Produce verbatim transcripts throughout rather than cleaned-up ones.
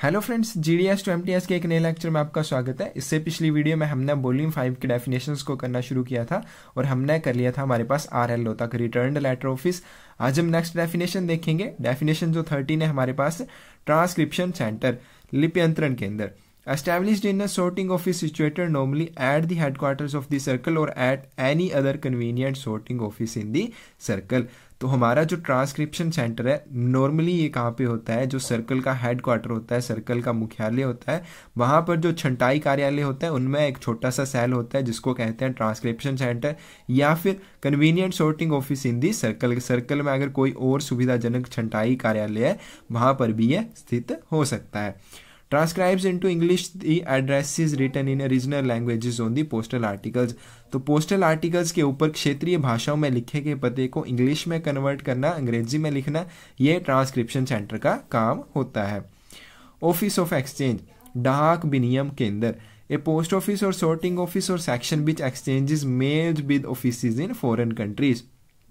Hello friends, GDS to MTS के एक नए लेक्चर में आपका स्वागत है। इससे पिछली वीडियो में हमने वॉल्यूम फाइव के डेफिनेशंस को करना शुरू किया था और हमने कर लिया था हमारे पास आर एल ओ तक, रिटर्न लेटर ऑफिस। आज हम नेक्स्ट डेफिनेशन देखेंगे। डेफिनेशन जो थर्टीन है हमारे पास, ट्रांसक्रिप्शन सेंटर, लिप्यंतरण केंद्र। Established in a sorting office situated normally at the headquarters of the circle or at any other convenient sorting office in the circle। तो हमारा जो ट्रांसक्रिप्शन सेंटर है normally ये कहाँ पे होता है, जो सर्कल का हेडक्वार्टर होता है, सर्कल का मुख्यालय होता है, वहां पर जो छंटाई कार्यालय होता है उनमें एक छोटा सा सेल होता है जिसको कहते हैं ट्रांसक्रिप्शन सेंटर, या फिर convenient sorting office in the circle. Circle में अगर कोई और सुविधाजनक छंटाई कार्यालय है वहां पर भी यह स्थित हो सकता है। Transcribes into English the addresses written in regional languages on the postal articles। तो पोस्टल आर्टिकल्स के ऊपर क्षेत्रीय भाषाओं में लिखे गए पते को इंग्लिश में कन्वर्ट करना, अंग्रेजी में लिखना, ये ट्रांसक्रिप्शन सेंटर का काम होता है। ऑफिस ऑफ एक्सचेंज, डाक विनिमय केंद्र, ए पोस्ट ऑफिस और सॉर्टिंग ऑफिस और section which exchanges mails with offices in foreign countries.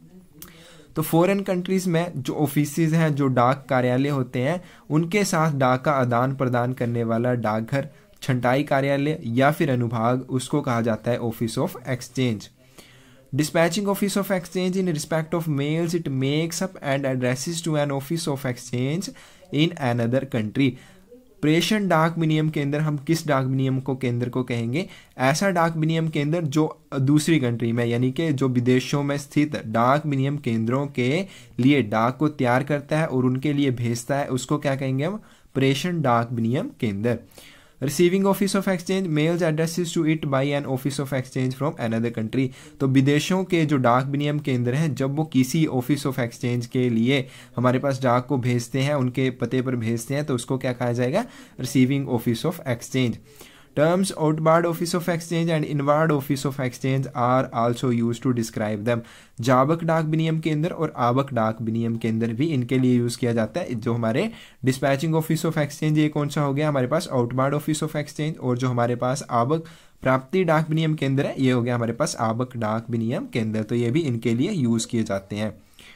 तो फॉरेन कंट्रीज में जो ऑफिसेज हैं, जो डाक कार्यालय होते हैं, उनके साथ डाक का आदान प्रदान करने वाला डाकघर, छंटाई कार्यालय या फिर अनुभाग, उसको कहा जाता है office of exchange. Dispatching office of exchange in respect of mails it makes up and addresses to an office of exchange in another country. प्रेषण डाक विनिमय केंद्र, हम किस डाक विनिमय को केंद्र को कहेंगे? ऐसा डाक विनिमय केंद्र जो दूसरी कंट्री में, यानी कि जो विदेशों में स्थित डाक विनिमय केंद्रों के लिए डाक को तैयार करता है और उनके लिए भेजता है, उसको क्या कहेंगे हम? प्रेषण डाक विनिमय केंद्र। Receiving office of exchange mails addresses to it by an office of exchange from another country. तो विदेशों के जो डाक विनिमय केंद्र हैं, जब वो किसी ऑफिस ऑफ एक्सचेंज के लिए हमारे पास डाक को भेजते हैं, उनके पते पर भेजते हैं, तो उसको क्या कहा जाएगा? Receiving office of exchange. Terms outward office of exchange and inward office of exchange are also used to describe them। जावक डाक विनिमय केंद्र और आवक डाक विनिमय केंद्र भी इनके लिए यूज किया जाता है। जो हमारे डिस्पैचिंग ऑफिस ऑफ एक्सचेंज, ये कौन सा हो गया हमारे पास? Outward office of exchange. और जो हमारे पास आवक प्राप्ति डाक विनिमय केंद्र है, ये हो गया हमारे पास आवक डाक विनिमय केंद्र। तो ये भी इनके लिए यूज किए जाते हैं।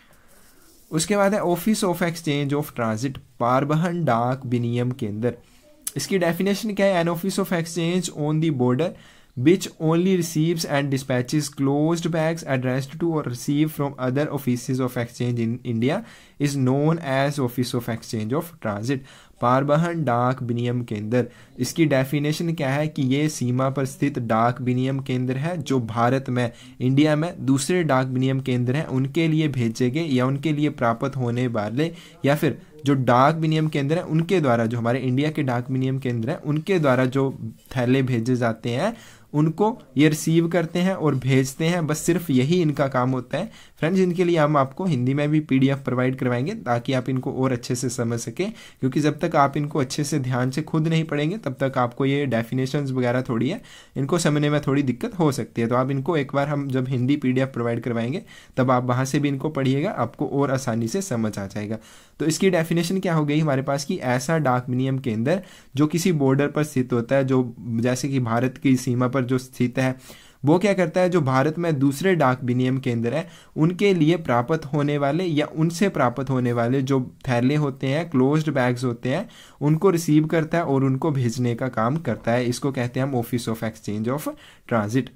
उसके बाद है office of exchange of transit, पारवहन डाक विनिमय केंद्र। इसकी डेफिनेशन क्या है? An office of exchange on the border which only receives and dispatches closed bags addressed to और receive from other offices of exchange in India is known as office of exchange of transit. पारवहन डाक विनिमय केंद्र, इसकी definition क्या है कि ये सीमा पर स्थित डाक विनिमय केंद्र है जो भारत में, इंडिया में दूसरे डाक विनिमय केंद्र हैं उनके लिए भेजे गए या उनके लिए प्राप्त होने वाले, या फिर जो डाक विनिमय केंद्र है उनके द्वारा, जो हमारे इंडिया के डाक विनिमय केंद्र है उनके द्वारा जो थैले भेजे जाते हैं उनको ये रिसीव करते हैं और भेजते हैं। बस सिर्फ यही इनका काम होता है। फ्रेंड्स, इनके लिए हम आपको हिंदी में भी पीडीएफ प्रोवाइड करवाएंगे ताकि आप इनको और अच्छे से समझ सकें, क्योंकि जब तक आप इनको अच्छे से ध्यान से खुद नहीं पढ़ेंगे तब तक आपको ये डेफिनेशंस वगैरह थोड़ी है, इनको समझने में थोड़ी दिक्कत हो सकती है। तो आप इनको एक बार हम जब हिंदी पीडीएफ प्रोवाइड करवाएंगे तब आप वहां से भी इनको पढ़िएगा, आपको और आसानी से समझ आ जाएगा। तो इसकी डेफिनेशन क्या हो गई हमारे पास कि ऐसा डाक विनिमय केंद्र जो किसी बॉर्डर पर स्थित होता है, जो जैसे कि भारत की सीमा पर जो स्थित है, वो क्या करता है? जो भारत में दूसरे डाक विनिमय केंद्र है उनके लिए प्राप्त होने वाले या उनसे प्राप्त होने वाले जो थैले होते हैं, क्लोज्ड बैग्स होते हैं, उनको रिसीव करता है और उनको भेजने का काम करता है। इसको कहते हैं हम office of exchange of transit.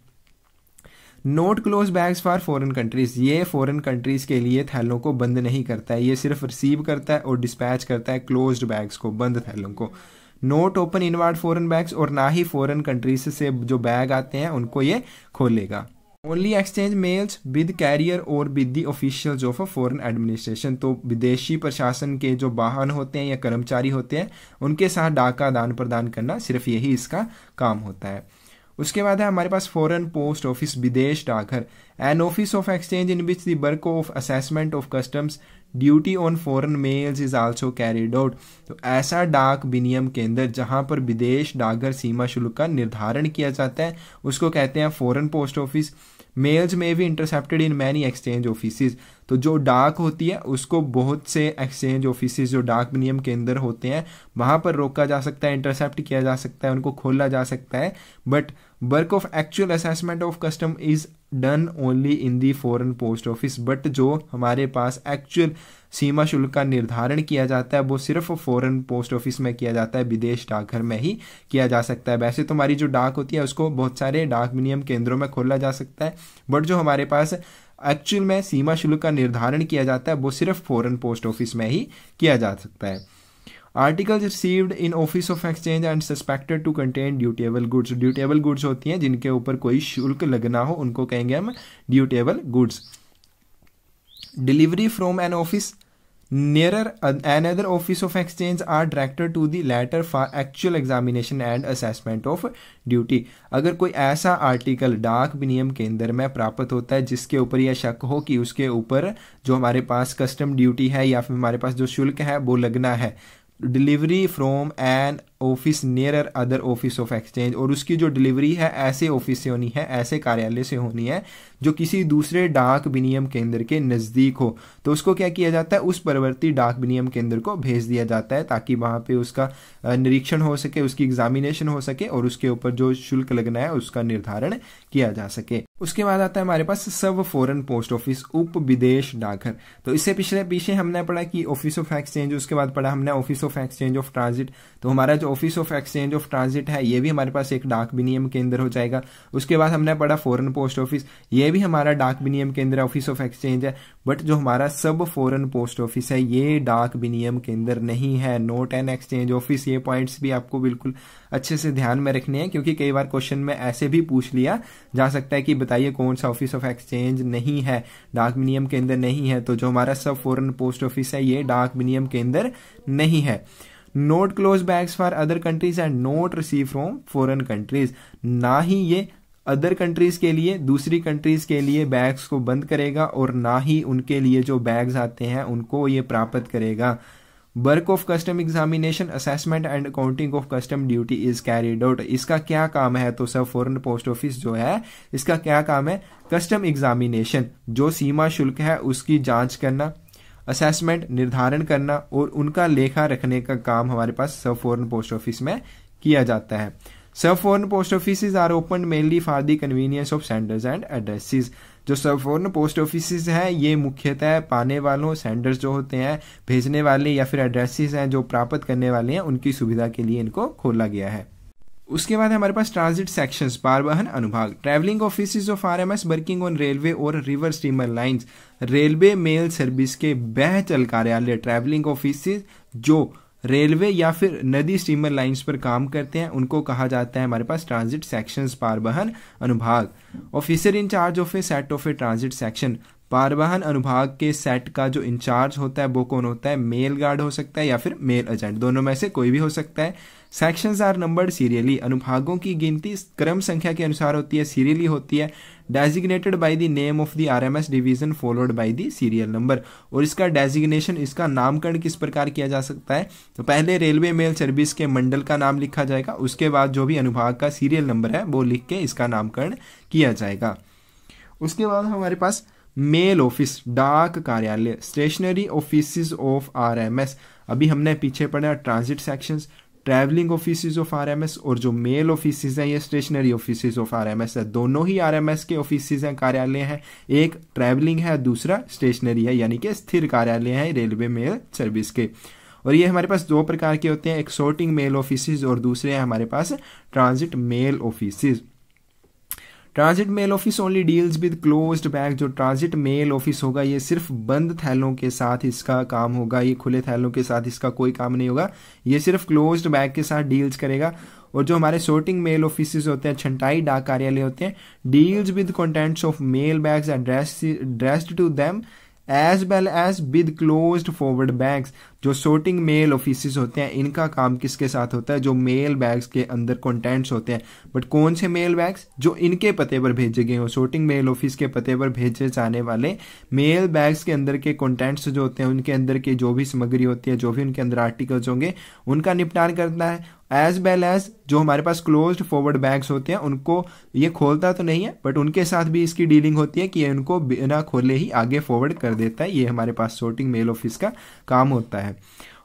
Not close bags for foreign countries, ये फॉरेन कंट्रीज के लिए थैलों को बंद नहीं करता है, ये सिर्फ रिसीव करता है और डिस्पैच करता है क्लोज्ड बैग्स को, बंद थैलों को। Not open inward foreign bags, और ना ही फॉरेन कंट्रीज से जो बैग आते हैं उनको ये खोलेगा। Only exchange mails with carrier और with the officials of a foreign administration. तो विदेशी प्रशासन के जो वाहन होते हैं या कर्मचारी होते हैं उनके साथ डाक का आदान प्रदान करना, सिर्फ यही इसका काम होता है। उसके बाद है हमारे पास फॉरेन पोस्ट ऑफिस, विदेश डाकघर, an office of exchange in which the work of assessment of customs duty on foreign mails is also carried out. तो ऐसा डाक विनिमय केंद्र जहां पर विदेश डाकघर सीमा शुल्क का निर्धारण किया जाता है, उसको कहते हैं फॉरेन पोस्ट ऑफिस। मेल्स में भी intercepted in many exchange offices. तो जो डाक होती है उसको बहुत से एक्सचेंज ऑफिसेज, जो डाक विनिमय केंद्र होते हैं, वहां पर रोका जा सकता है, इंटरसेप्ट किया जा सकता है, उनको खोला जा सकता है। But work of actual assessment of custom is done only in the foreign post office, but जो हमारे पास एक्चुअल सीमा शुल्क का निर्धारण किया जाता है वो सिर्फ फॉरेन पोस्ट ऑफिस में किया जाता है, विदेश डाकघर में ही किया जा सकता है। वैसे तो हमारी जो डाक होती है उसको बहुत सारे डाक विनिमय केंद्रों में खोला जा सकता है, बट जो हमारे पास एक्चुअल में सीमा शुल्क का निर्धारण किया जाता है वो सिर्फ फॉरेन पोस्ट ऑफिस में ही किया जा सकता है। Articles received in office of exchange and suspected to contain dutiable goods, dutiable goods होती हैं जिनके ऊपर कोई शुल्क लगना हो उनको कहेंगे हम dutiable goods. Delivery from an office nearer another office of exchange are directed to the latter for actual examination and assessment of duty। अगर कोई ऐसा आर्टिकल डाक विनिमय केंद्र में प्राप्त होता है जिसके ऊपर यह शक हो कि उसके ऊपर जो हमारे पास कस्टम ड्यूटी है या फिर हमारे पास जो शुल्क है वो लगना है, delivery from an office nearer other office of exchange, और उसकी जो डिलीवरी है ऐसे ऑफिस से होनी है, ऐसे कार्यालय से होनी है जो किसी दूसरे डाक विनिमय केंद्र के नज़दीक हो, तो उसको क्या किया जाता है, उस परवर्ती डाक विनिमय केंद्र को भेज दिया जाता है ताकि वहाँ पे उसका निरीक्षण हो सके, उसकी एग्जामिनेशन हो सके और उसके ऊपर जो शुल्क लगना है उसका निर्धारण किया जा सके। उसके बाद आता है हमारे पास सब फॉरेन पोस्ट ऑफिस, उप विदेश डाकघर। तो इससे पिछले पीछे हमने पढ़ा कि ऑफिस ऑफ एक्सचेंज, उसके बाद पढ़ा हमने office of exchange of transit. तो हमारा जो office of exchange of transit है ये भी हमारे पास एक डाक विनिमय केंद्र हो जाएगा। उसके बाद हमने पढ़ा फॉरेन पोस्ट ऑफिस, ये भी हमारा डाक विनिमय केंद्र ऑफिस ऑफ एक्सचेंज है, बट जो हमारा सब फॉरेन पोस्ट ऑफिस है ये डाक विनिमय केंद्र नहीं है, नोट एंड एक्सचेंज ऑफिस। ये पॉइंट्स भी आपको बिल्कुल अच्छे से ध्यान में रखने हैं क्योंकि कई बार क्वेश्चन में ऐसे भी पूछ लिया जा सकता है कि बताइए कौन सा ऑफिस ऑफ एक्सचेंज नहीं है, डाक विनिमय केंद्र नहीं है। तो जो हमारा सब फॉरेन पोस्ट ऑफिस है ये डाक विनिमय केंद्र नहीं है। Not close bags for other countries and not receive from foreign countries, ना ही ये अदर कंट्रीज के लिए, दूसरी कंट्रीज के लिए बैग्स को बंद करेगा और ना ही उनके लिए जो बैग्स आते हैं उनको ये प्राप्त करेगा। Work of custom examination, assessment and accounting of custom duty is carried out. इसका क्या काम है, तो सब फॉरेन पोस्ट ऑफिस जो है इसका क्या काम है, कस्टम एग्जामिनेशन जो सीमा शुल्क है उसकी जांच करना, असेसमेंट निर्धारण करना और उनका लेखा रखने का काम हमारे पास सब फॉरेन पोस्ट ऑफिस में किया जाता है। सब foreign post office are open mainly for the convenience of senders and addresses. जो सब फॉरेन पोस्ट ऑफिस है ये मुख्यतः पाने वालों, सेंडर्स जो होते हैं भेजने वाले, या फिर एड्रेसेस हैं जो प्राप्त करने वाले हैं, उनकी सुविधा के लिए इनको खोला गया है। उसके बाद हमारे पास ट्रांजिट सेक्शंस, परिवहन अनुभाग। Travelling office of R M S working on railway और river steamer lines, railway mail service के बहचल कार्यालय, ट्रैवलिंग ऑफिस जो रेलवे या फिर नदी स्टीमर लाइंस पर काम करते हैं उनको कहा जाता है हमारे पास ट्रांजिट सेक्शंस, परिवहन अनुभाग। Officer in charge of a set of a transit section, परिवहन अनुभाग के सेट का जो इंचार्ज होता है वो कौन होता है, मेल गार्ड हो सकता है या फिर मेल एजेंट, दोनों में से कोई भी हो सकता है। सेक्शंस आर नंबर्ड सीरियली, अनुभागों की गिनती क्रम संख्या के अनुसार होती है, सीरियली होती है। Designated by the name of the R M S division followed by the serial number, और इसका डेजिग्नेशन, इसका नामकरण किस प्रकार किया जा सकता है, तो पहले रेलवे मेल सर्विस के मंडल का नाम लिखा जाएगा, उसके बाद जो भी अनुभाग का सीरियल नंबर है वो लिख के इसका नामकरण किया जाएगा। उसके बाद हमारे पास मेल ऑफिस, डाक कार्यालय, stationery office of R M S. अभी हमने पीछे पढ़ा transit sections, travelling office of R M S, और जो मेल ऑफिस हैं ये stationery office of R M S है। दोनों ही आर एम एस के ऑफिस हैं, कार्यालय हैं, एक ट्रैवलिंग है दूसरा स्टेशनरी है, यानी कि स्थिर कार्यालय है रेलवे मेल सर्विस के। और ये हमारे पास दो प्रकार के होते हैं, एक सॉर्टिंग मेल ऑफिस और दूसरे हैं हमारे पास transit mail office. Transit mail office only deals with closed bag, जो ट्रांजिट मेल ऑफिस होगा ये सिर्फ बंद थैलों के साथ इसका काम होगा, ये खुले थैलों के साथ इसका कोई काम नहीं होगा, ये सिर्फ क्लोज्ड बैग के साथ डील्स करेगा। और जो हमारे सॉर्टिंग मेल ऑफिस होते हैं, छंटाई डाक कार्यालय होते हैं, deals with contents of mail bags addressed to them as well as with closed forward bags. जो सॉर्टिंग मेल ऑफिस होते हैं इनका काम किसके साथ होता है, जो मेल बैग्स के अंदर कंटेंट्स होते हैं, बट कौन से मेल बैग्स, जो इनके पते पर भेजे गए हो, सॉर्टिंग मेल ऑफिस के पते पर भेजे जाने वाले मेल बैग्स के अंदर के कंटेंट्स जो होते हैं, उनके अंदर की जो भी सामग्री होती है, जो भी उनके अंदर आर्टिकल्स होंगे उनका निपटान करना है। एज वेल एज जो हमारे पास क्लोज्ड फॉरवर्ड बैग्स होते हैं उनको ये खोलता तो नहीं है, बट उनके साथ भी इसकी डीलिंग होती है कि उनको बिना खोले ही आगे फॉरवर्ड कर देता है। ये हमारे पास सॉर्टिंग मेल ऑफिस का काम होता है।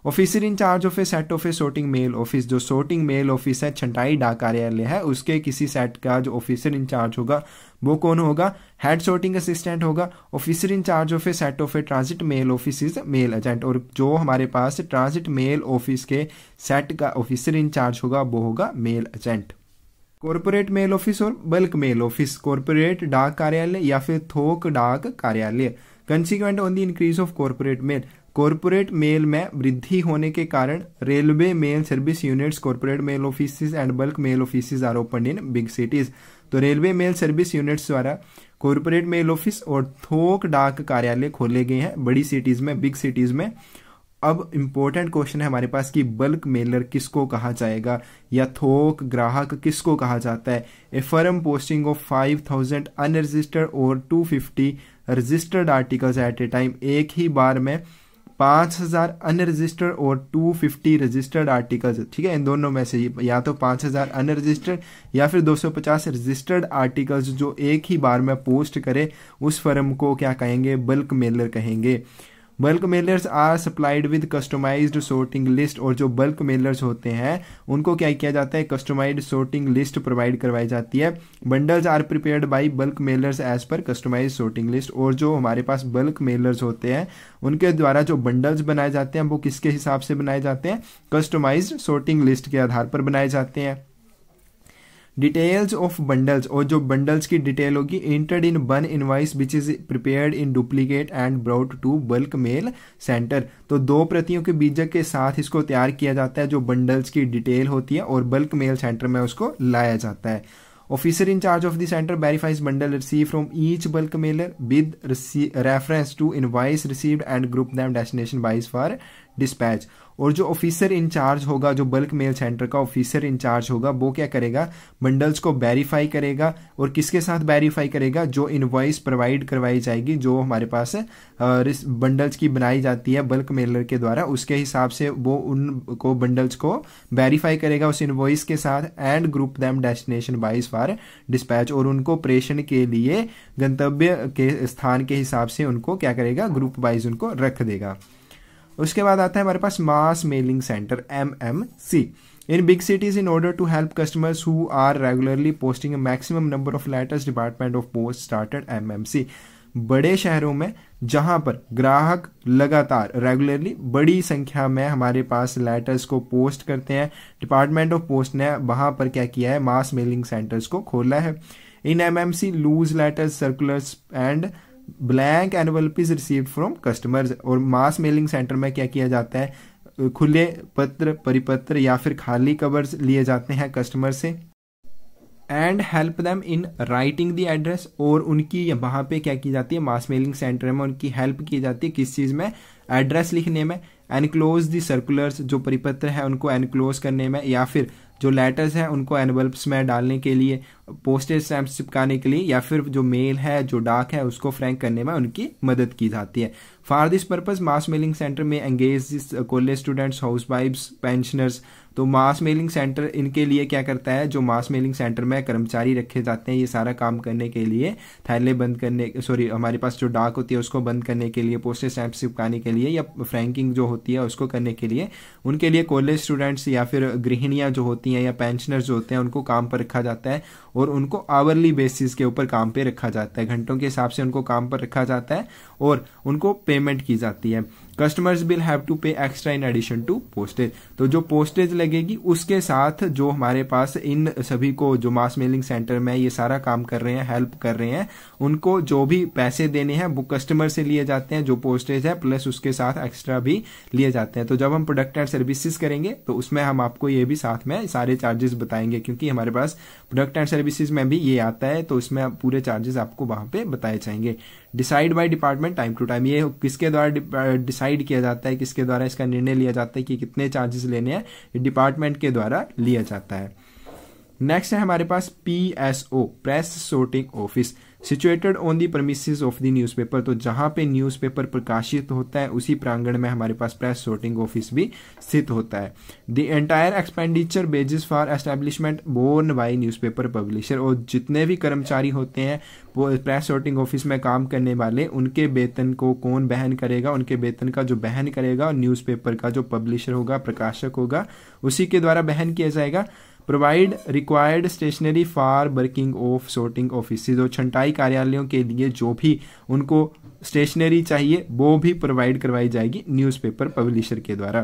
Officer in charge of a set of a sorting mail office, जो sorting मेल ऑफिस है, छंटाई डाक कार्यालय है, उसके किसी सेट का जो ऑफिसर इन चार्ज होगा वो कौन होगा? हेड sorting असिस्टेंट होगा। Officer in charge of a set of a transit mail office is mail agent, और जो हमारे पास ट्रांजिट मेल ऑफिस के सेट का ऑफिसर इन चार्ज होगा वो होगा mail agent. Corporate mail office और बल्क मेल ऑफिस, कॉर्पोरेट डाक कार्यालय या फिर थोक डाक कार्यालय। Consequent on the increase of corporate mail, corporate mail में वृद्धि होने के कारण railway mail service units, corporate mail office and bulk mail office are open in big cities. तो रेलवे मेल सर्विस यूनिट्स द्वारा कॉर्पोरेट मेल ऑफिस और थोक डाक कार्यालय खोले गए हैं बड़ी सिटीज में, बिग सिटीज में। अब इंपॉर्टेंट क्वेश्चन है हमारे पास कि बल्क मेलर किसको कहा जाएगा या थोक ग्राहक किसको कहा जाता है? A firm posting of five thousand unregistered और two fifty registered articles at a time, एक ही बार में पाँच हजार अनरजिस्टर्ड और टू फिफ्टी रजिस्टर्ड आर्टिकल्स, ठीक है, इन दोनों में से या तो पाँच हजार अनरजिस्टर्ड या फिर दो सौ पचास रजिस्टर्ड आर्टिकल्स जो एक ही बार में पोस्ट करे, उस फर्म को क्या कहेंगे? बल्क मेलर कहेंगे। Bulk mailers are supplied with customized sorting list, और जो बल्क मेलर्स होते हैं उनको क्या किया जाता है? कस्टमाइज्ड sorting लिस्ट प्रोवाइड करवाई जाती है। Bundles are prepared by bulk mailers as per customized sorting list, और जो हमारे पास बल्क मेलर्स होते हैं उनके द्वारा जो बंडल्स बनाए जाते हैं वो किसके हिसाब से बनाए जाते हैं? कस्टमाइज्ड sorting लिस्ट के आधार पर बनाए जाते हैं। डिटेल्स ऑफ बंडल्स, और जो बंडल्स की डिटेल होगी entered in one invoice which is prepared in duplicate and brought to bulk mail centre. तो दो प्रतियों के बीजक के साथ इसको तैयार किया जाता है, जो बंडल्स की डिटेल होती है, और बल्क मेल सेंटर में उसको लाया जाता है। Officer in charge of the centre verifies bundle receive from each bulk mailer with reference to invoice received and group them destination wise for dispatch. और जो ऑफिसर इंचार्ज होगा, जो बल्क मेल सेंटर का ऑफिसर इंचार्ज होगा, वो क्या करेगा? Bundles को वेरीफाई करेगा, और किसके साथ वेरीफाई करेगा? जो इनवॉइस प्रोवाइड करवाई जाएगी, जो हमारे पास बंडल्स की बनाई जाती है बल्क मेलर के द्वारा, उसके हिसाब से वो उनको बंडल्स को वेरीफाई करेगा उस इनवॉइस के साथ, and group them destination wise for dispatch, और उनको प्रेषण के लिए गंतव्य के स्थान के हिसाब से उनको क्या करेगा? ग्रुप वाइज उनको रख देगा। उसके बाद आता है हमारे पास mass mailing centre M M C. In big cities in order to help customers who are regularly posting a maximum number of letters, department of post started M M C. बड़े शहरों में जहां पर ग्राहक लगातार रेगुलरली बड़ी संख्या में हमारे पास लेटर्स को पोस्ट करते हैं, डिपार्टमेंट ऑफ पोस्ट ने वहां पर क्या किया है? मास मेलिंग सेंटर्स को खोला है। In M M C loose letters, circulars and blank envelope is received from customers. और मास मेलिंग सेंटर में क्या किया जाता है? खुले पत्र, परिपत्र या फिर खाली कवर्स लिए जाते हैं कस्टमर से, and help them in writing the address, और उनकी वहां पे क्या की जाती है? मास मेलिंग सेंटर में उनकी हेल्प की जाती है किस चीज में? एड्रेस लिखने में। एनक्लोज द सर्कुलर्स, जो परिपत्र है उनको एनक्लोज करने में, या फिर जो लेटर्स हैं उनको एनवल्प्स में डालने के लिए, पोस्टेज स्टैम्प चिपकाने के लिए, या फिर जो मेल है, जो डाक है, उसको फ्रैंक करने में उनकी मदद की जाती है। For this purpose mass mailing centre में एंगेज कॉलेज स्टूडेंट्स, हाउस वाइफ्स, पेंशनर्स। तो मास मेलिंग सेंटर इनके लिए क्या करता है? जो मास मेलिंग सेंटर में कर्मचारी रखे जाते हैं ये सारा काम करने के लिए, थैले बंद करने, सॉरी हमारे पास जो डाक होती है उसको बंद करने के लिए, पोस्टेज स्टैम्प चिपकाने के लिए, या फ्रैंकिंग जो होती है उसको करने के लिए, उनके लिए कॉलेज स्टूडेंट्स या फिर गृहिणियां जो होती हैं या पेंशनर्स जो होते हैं उनको काम पर रखा जाता है, और उनको आवरली बेसिस के ऊपर काम पे रखा जाता है, घंटों के हिसाब से उनको काम पर रखा जाता है और उनको पेमेंट की जाती है। Customers will have to pay extra in addition to postage. तो जो पोस्टेज लगेगी उसके साथ जो हमारे पास इन सभी को जो मास मेलिंग सेंटर में ये सारा काम कर रहे हैं, हेल्प कर रहे हैं, उनको जो भी पैसे देने हैं वो कस्टमर से लिए जाते हैं, जो पोस्टेज है प्लस उसके साथ एक्स्ट्रा भी लिए जाते हैं। तो जब हम प्रोडक्ट एंड सर्विसेज करेंगे तो उसमें हम आपको ये भी साथ में सारे चार्जेस बताएंगे, क्योंकि हमारे पास प्रोडक्ट एंड सर्विसेज में भी ये आता है, तो इसमें पूरे चार्जेस आपको वहां पे बताए जाएंगे। Decide by department time to time, ये किसके द्वारा डिसाइड किया जाता है, किसके द्वारा इसका निर्णय लिया जाता है कि कितने चार्जेस लेने हैं, ये डिपार्टमेंट के द्वारा लिया जाता है। नेक्स्ट है हमारे पास P S O, press sorting office. Situated on the premises of the newspaper, तो जहां पे न्यूज़पेपर प्रकाशित होता है उसी प्रांगण में हमारे पास प्रेस सॉर्टिंग ऑफिस भी स्थित होता है। The entire expenditure basis for establishment borne by newspaper publisher, और जितने भी कर्मचारी होते हैं वो प्रेस सॉर्टिंग ऑफिस में काम करने वाले, उनके वेतन को कौन बहन करेगा? उनके वेतन का जो बहन करेगा न्यूज़पेपर का जो पब्लिशर होगा, प्रकाशक होगा, उसी के द्वारा बहन किया जाएगा। Provide required stationery for working of sorting office, जो छंटाई कार्यालयों के लिए जो भी उनको स्टेशनरी चाहिए वो भी प्रोवाइड करवाई जाएगी न्यूज़पेपर पब्लिशर के द्वारा।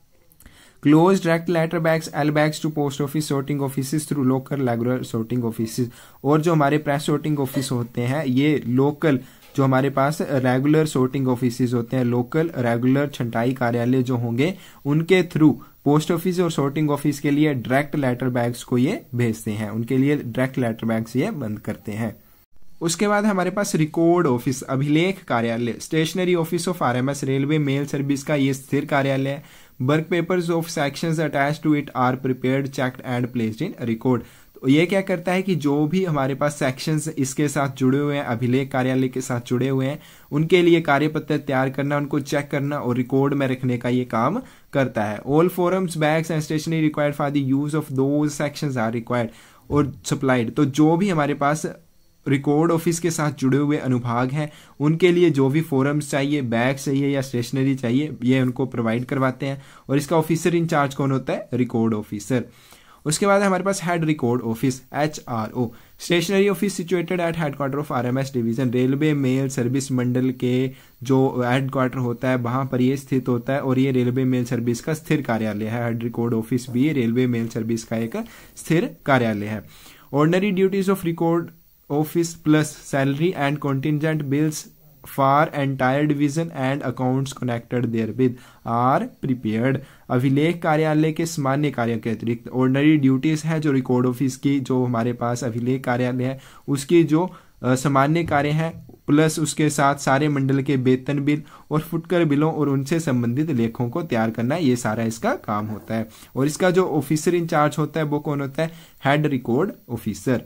Close direct letter bags L bags to post office sorting office through local regular sorting office, और जो हमारे प्रेस सॉर्टिंग ऑफिस होते हैं ये लोकल जो हमारे पास रेगुलर सॉर्टिंग ऑफिस होते हैं, लोकल रेगुलर छंटाई कार्यालय जो होंगे उनके थ्रू पोस्ट ऑफिस और सॉर्टिंग ऑफिस के लिए डायरेक्ट लेटर बैग्स को ये भेजते हैं, उनके लिए डायरेक्ट लेटर बैग्स ये बंद करते हैं। उसके बाद हमारे पास रिकॉर्ड ऑफिस अभिलेख कार्यालय, stationery office of R M S railway mail service का ये स्थिर कार्यालय है। Work papers of sections attached to it are prepared checked and placed in record, तो ये क्या करता है कि जो भी हमारे पास सेक्शंस इसके साथ जुड़े हुए हैं, अभिलेख कार्यालय के साथ जुड़े हुए हैं, उनके लिए कार्यपत्र तैयार करना, उनको चेक करना और रिकॉर्ड में रखने का ये काम करता है। All forms bags and stationery required for the use of those sections are required और सप्लाइड, तो जो भी हमारे पास रिकॉर्ड ऑफिस के साथ जुड़े हुए अनुभाग हैं उनके लिए जो भी फॉर्म्स चाहिए, बैग चाहिए या स्टेशनरी चाहिए, ये उनको प्रोवाइड करवाते हैं। और इसका ऑफिसर इंचार्ज कौन होता है? Record officer. उसके बाद हमारे पास head record office H R O, stationery office situated at headquarter of R M S division, railway mail service मंडल के जो हेडक्वार्टर होता है वहां पर ये स्थित होता है और ये रेलवे मेल सर्विस का स्थिर कार्यालय है। हेड रिकॉर्ड ऑफिस भी रेलवे मेल सर्विस का एक स्थिर कार्यालय है। Ordinary duties of record office plus salary and contingent bills for entire division and accounts connected there with are prepared, अभिलेख कार्यालय के सामान्य कार्यों के अतिरिक्त ऑर्डिनरी ड्यूटीज है जो रिकॉर्ड ऑफिस की, जो हमारे पास अभिलेख कार्यालय है उसकी जो सामान्य कार्य है, प्लस उसके साथ सारे मंडल के वेतन बिल और फुटकर बिलों और उनसे संबंधित लेखों को तैयार करना, ये सारा इसका काम होता है। और इसका जो ऑफिसर इंचार्ज होता है वो कौन होता है? Head record officer.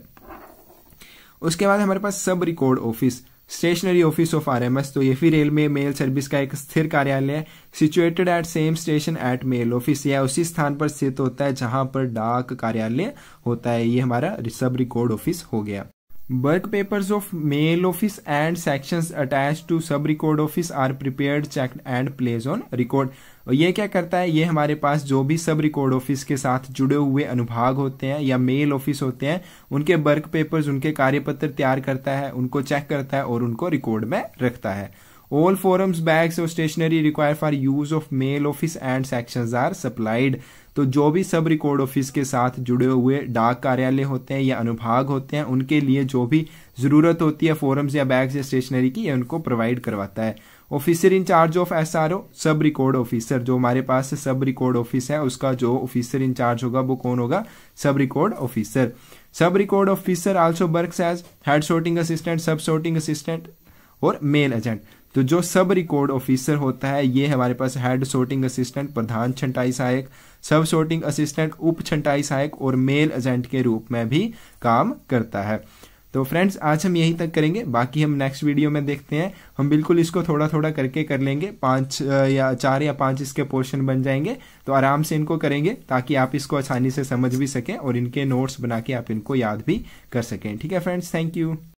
उसके बाद हमारे पास sub record office, stationery office of R M S, तो ये फिर रेलवे मेल सर्विस का एक स्थिर कार्यालय है। Situated at same station at mail office, या उसी स्थान पर स्थित होता है जहां पर डाक कार्यालय होता है, ये हमारा सब रिकॉर्ड ऑफिस हो गया। Work papers of mail office and sections attached to sub record office are prepared checked and place on record, और ये क्या करता है? ये हमारे पास जो भी सब रिकॉर्ड ऑफिस के साथ जुड़े हुए अनुभाग होते हैं या मेल ऑफिस होते हैं उनके वर्क पेपर्स, उनके कार्यपत्र तैयार करता है, उनको चेक करता है और उनको रिकॉर्ड में रखता है। ऑल फॉर्म्स बैग्स और stationery required for use of mail office and sections are supplied, तो जो भी सब रिकॉर्ड ऑफिस के साथ जुड़े हुए डाक कार्यालय होते हैं या अनुभाग होते हैं उनके लिए जो भी जरूरत होती है फॉर्म्स या बैग्स या स्टेशनरी की, ये उनको प्रोवाइड करवाता है। Officer in charge of S R O, sub record officer, जो हमारे पास सब रिकॉर्ड ऑफिस है उसका जो ऑफिसर इंचार्ज होगा वो कौन होगा? Sub record officer. Sub record officer also works as head sorting assistant, sub sorting assistant और मेल एजेंट, तो जो सब रिकॉर्ड ऑफिसर होता है ये हमारे पास हेड सॉर्टिंग असिस्टेंट, प्रधान छंटाई सहायक, सब सॉर्टिंग असिस्टेंट, उप छंटाई सहायक और मेल एजेंट के रूप में भी काम करता है। तो फ्रेंड्स आज हम यहीं तक करेंगे, बाकी हम नेक्स्ट वीडियो में देखते हैं। हम बिल्कुल इसको थोड़ा थोड़ा करके कर लेंगे, पांच या चार या पांच इसके पोर्शन बन जाएंगे, तो आराम से इनको करेंगे ताकि आप इसको आसानी से समझ भी सकें और इनके नोट्स बना के आप इनको याद भी कर सकें। ठीक है फ्रेंड्स, थैंक यू।